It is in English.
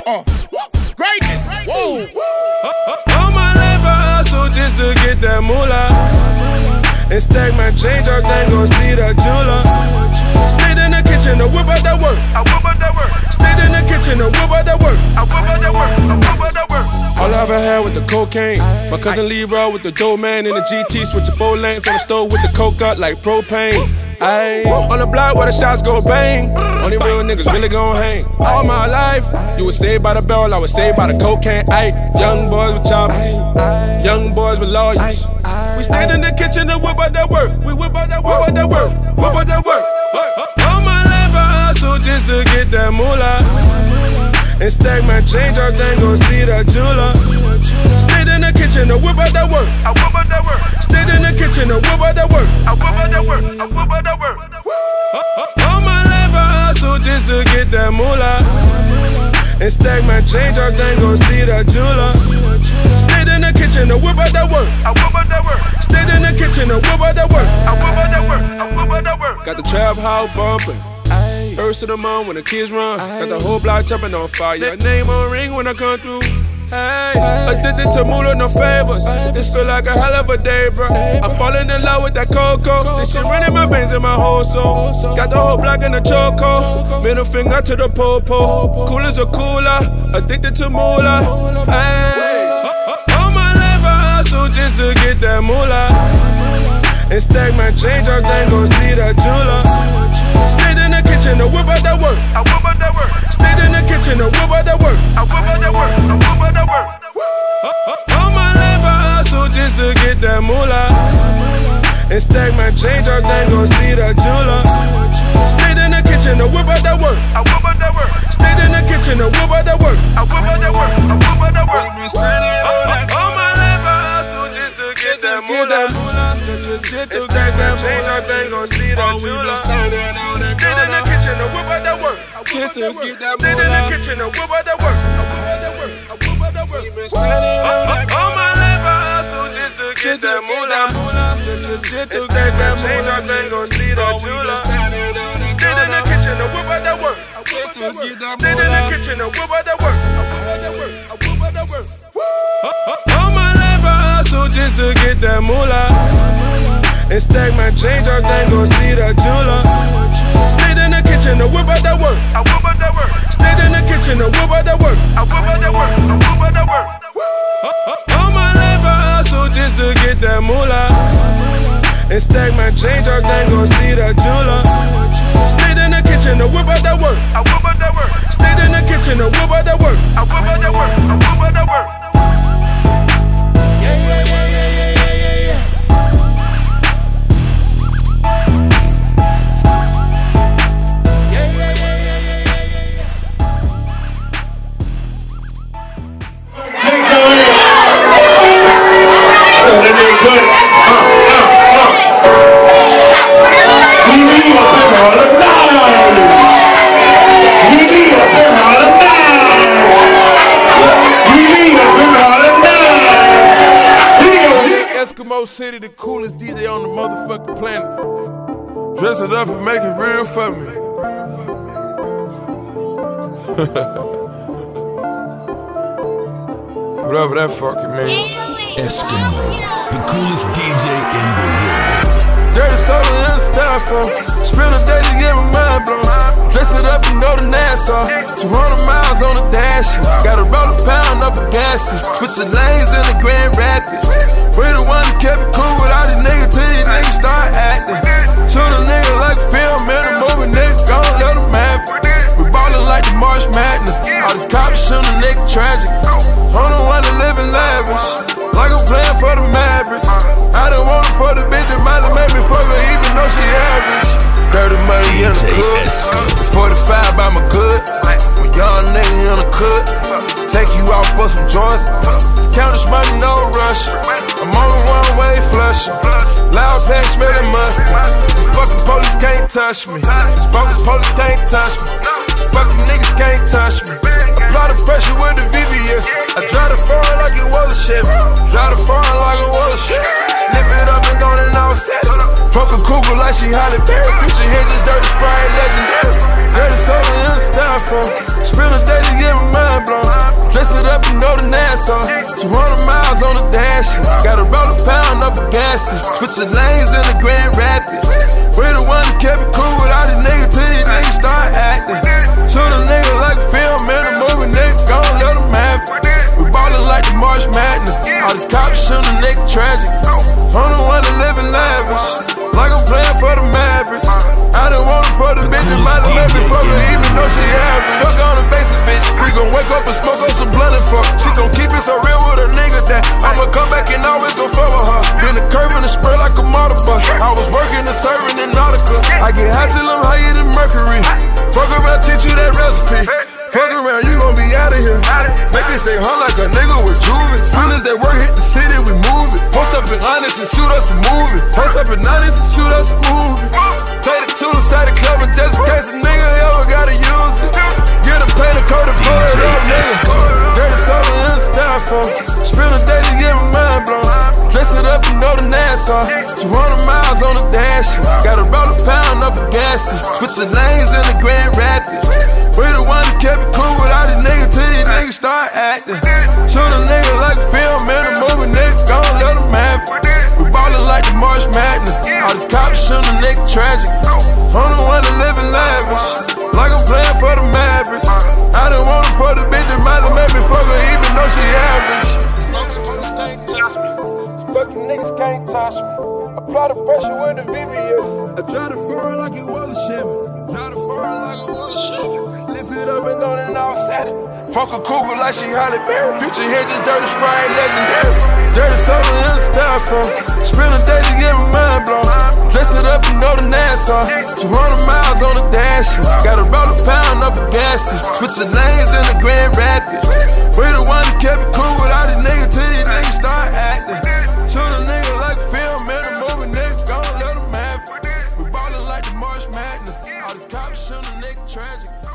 Greatness. Whoa. All my life I hustle just to get that moolah. And stack my change up, then gon' see the jeweler. Stayed in the kitchen to whip out that work. Stayed in the kitchen to whip out that work. All I ever had with the cocaine. My cousin Leroy with the dope man in the GT, switching 4 lanes on the stove with the coke up like propane. Ayy, on the block where the shots go bang. Only real niggas really gon' hang. All my life, you was saved by the barrel, I was saved by the cocaine. Ayy, young boys with choppers, young boys with lawyers. We stayed in the kitchen to whip out that work. We whip out that work, whip out that work, whip out that work. All my life I hustle just to get that moolah. And stack my change up, then gon' see the jeweler. Stayed in the kitchen to whip out that work. Stayed in the kitchen to whip out that work. All my life I hustle just to get that moolah. And stack my change up, then gon' see the jeweler. Stayed in the kitchen to whip out that work. Stayed in the kitchen to whip out that work. Got the trap house bumping. First of the month when the kids run. Got the whole block jumping on fire. Name on ring when I come through. Hey, addicted to moolah, no favors. This feel like a hell of a day, bro. I'm falling in love with that cocoa. This shit running my veins in my whole soul. Got the whole block in the choco. Middle finger to the popo. Cool as a cooler. Addicted to moolah. Hey, all my life I hustle just to get that moolah. And stack my change up, then gon' see the jeweler. Stayed in the kitchen to whip out that work. Stayed in the kitchen to whip out that work. All my life I hustle just to get that moolah. And stack my change up, then gon' see the jeweler. Stayed in the kitchen to whip out that work. Stayed in the kitchen to whip out that work. All my life I hustle just to get that moolah. Just to stack my change up, then gon' see the jeweler. Stayed in the kitchen to whip out that work. Just to get that moolah. Stayed in the kitchen to whip out that work. All my life I hustle just to get that moolah. Just to stack my change up, then gon' see the jeweler. Stayed in the kitchen to whip out that work. Stayed in the kitchen to whip out that work. All my life I hustle just to get that moolah. And stack my change up, then gon' see the jeweler. Stayed in the kitchen to whip out that work. Stayed in the kitchen to whip out that work. All my life I hustle just to get that moolah. And stack my change up, then gon' see the jeweler. Stayed in the kitchen to whip out that work. Stayed in the kitchen to whip out that work. Eskimo City, the coolest DJ on the motherfucking planet. Dress it up and make it real for me. Whatever that fucking means. Eskimo, the coolest DJ in the world. Dirty soda and a styrofoam. Spill the day to get my mind blown. Dress it up and go to Nassau. 200 miles on the dash. Gotta roll a pound up a gas. Switching lanes in the Grand Rapids. We the one that kept it cool with all these niggas till these niggas start acting. Shoot a nigga like a film in a movie, nigga, gon' let him have it. We ballin' like the March Madness. All these cops shoot a nigga tragic. I'm the one that living lavish, like I'm playing for the Mavericks. I don't want it for the bitch that might have made me fuck her even though she average. Dirty money in the cook, 45 by my good. When young nigga in the cook, take you out for some joints. Count this money, no rush. I'm on the one-way flushing. Loud pack smelling muffin. These fucking police can't touch me. These bogus police can't touch me. These fucking niggas can't touch me. Apply the pressure with the VVS. I drive the foreign like it was a Chevy. Drive the foreign like it was a Chevy. Lift it up and gone and offset it. Fuck a cougar like she Halle Berry. Future hinges, dirty Sprite, legendary. Dirty soda in the styrofoam. Spend a day to get my mind blown. Dress it up and go to Nassau. 200 miles on the dash. Gotta roll a pound up a gas. Switching lanes in the Grand Rapids. We the one that kept it cool with all these niggas till these niggas start acting. Shoot a nigga like a film in a movie, nigga, gon' let them have it. We ballin' like the March Madness. All these cops shootin' a nigga tragic. I'm the one that livin' lavish, like I'm playin' for the Mavericks. I done want it for the bitch that might have let me fuck her even though she average. Fuck on the basic bitch, we gon' wake up and smoke on some blunt and fuck. She gon' keep it so real with a nigga that I'ma come back and always gon' fuck with her. Been a curve and a spray like a motor bus. I was working and serving in Nautica. I get high till I'm higher than Mercury. Fuck around, teach you that recipe. Fuck around, you gon' be out of here. Make it say huh like a nigga with juvie. Soon as that work hit the city, we move it. Post up in Honest and shoot us a movie. Post up in Honest and shoot us a movie. Take the tool inside the club and just in case a nigga ever gotta use it. Get a paint and coat the blood up, nigga. Dirty soda in the styrofoam. Spend a day to get my mind blown. Dress it up and go to Nassau. 200 miles on the dash. Gotta roll a pound up a gas. Switching lanes in the Grand Rapids. We the one that kept it cool with all these niggas till these niggas start acting. Shoot a nigga like a film in a movie, nigga, gon' let them have it. We ballin' like the March Madness. All these cops shootin' a nigga tragic. I'm the one that livin' lavish, like I'm playin' for the Mavericks. I done want it for the bitch that might have made me fuck her even though she average. These police can't touch me. Fucking niggas can't touch me. Apply the pressure with the VVS. I try to furl like it was a Chevy. Try to furl like it was a Chevy. Lift it up and go and offset it. Fuck a cougar like she Halle Berry. Future hinges, dirty Sprite, legendary. Dirty soda in the styrofoam. Spend a day to get my mind blown. Dress it up and go to Nassau. 200 miles on the dash. Gotta roll a pound up a gas. Switching lanes in the Grand Rapids. We the one that kept it cool with all these niggas till these niggas start acting. Shoot a nigga like a film in a movie, nigga, gon' let them have it. We ballin' like the March Madness. All these cops shootin' a nigga tragic.